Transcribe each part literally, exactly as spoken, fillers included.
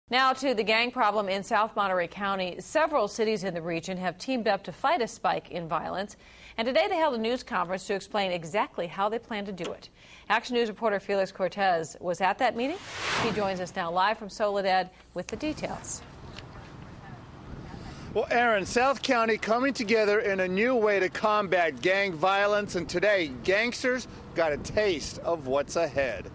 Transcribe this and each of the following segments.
Now to the gang problem in South Monterey County. Several cities in the region have teamed up to fight a spike in violence. And today they held a news conference to explain exactly how they plan to do it. Action News reporter Felix Cortez was at that meeting. He joins us now live from Soledad with the details. Well, Aaron, South County coming together in a new way to combat gang violence. And today, gangsters got a taste of what's ahead.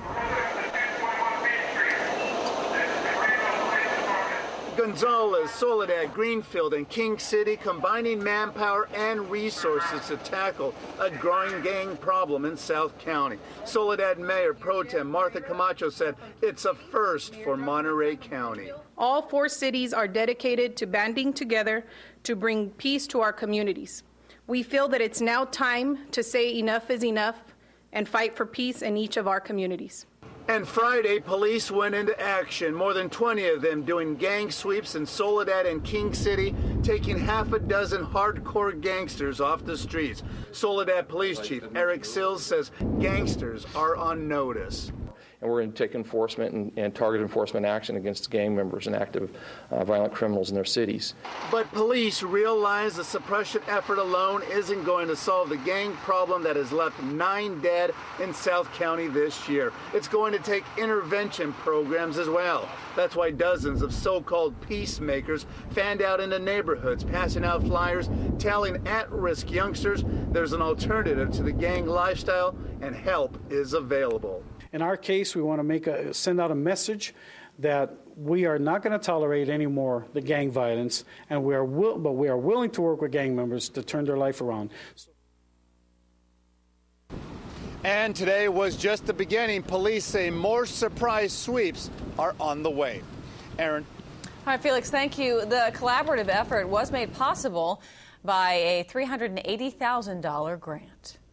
Gonzales, Soledad, Greenfield, and King City combining manpower and resources to tackle a growing gang problem in South County. Soledad Mayor Pro Tem Martha Camacho said it's a first for Monterey County. All four cities are dedicated to banding together to bring peace to our communities. We feel that it's now time to say enough is enough and fight for peace in each of our communities. And Friday, police went into action, more than twenty of them doing gang sweeps in Soledad and King City, taking half a dozen hardcore gangsters off the streets. Soledad Police Chief Eric Sills says gangsters are on notice. And we're going to take enforcement and, and target enforcement action against gang members and active uh, violent criminals in their cities. But police realize the suppression effort alone isn't going to solve the gang problem that has left nine dead in South County this year. It's going to take intervention programs as well. That's why dozens of so-called peacemakers fanned out into neighborhoods, passing out flyers, telling at-risk youngsters there's an alternative to the gang lifestyle and help is available. In our case, we want to make a, send out a message that we are not going to tolerate anymore the gang violence, and we are will, but we are willing to work with gang members to turn their life around. And today was just the beginning. Police say more surprise sweeps are on the way. Aaron. All right, Felix, thank you. The collaborative effort was made possible by a three hundred eighty thousand dollars grant.